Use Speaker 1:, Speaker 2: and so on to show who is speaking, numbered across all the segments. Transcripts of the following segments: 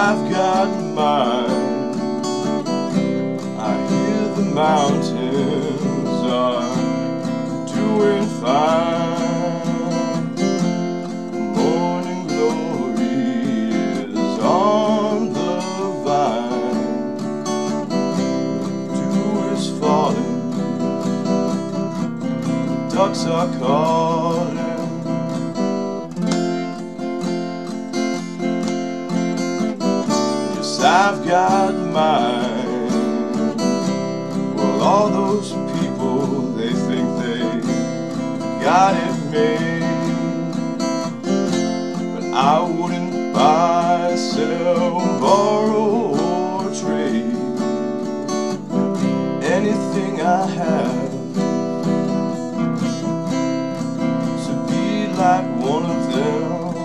Speaker 1: I've got mine. I hear the mountains are doing fine. Morning glory is on the vine. Dew is falling, ducks are calling. I've got mine. Well, all those people, they think they got it made, but I wouldn't buy, sell, borrow, or trade anything I have to be like one of them.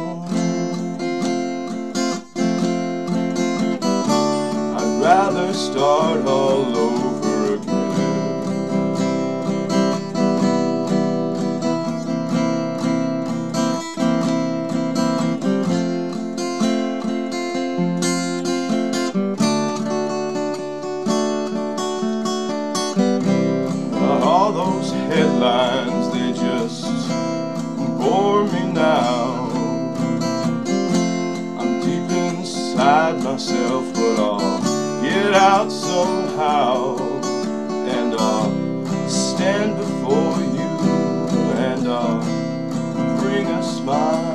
Speaker 1: Rather start all over again. All those headlines, they just bore me now. I'm deep inside myself, but I'll get out somehow, and I'll stand before you, and I'll bring a smile.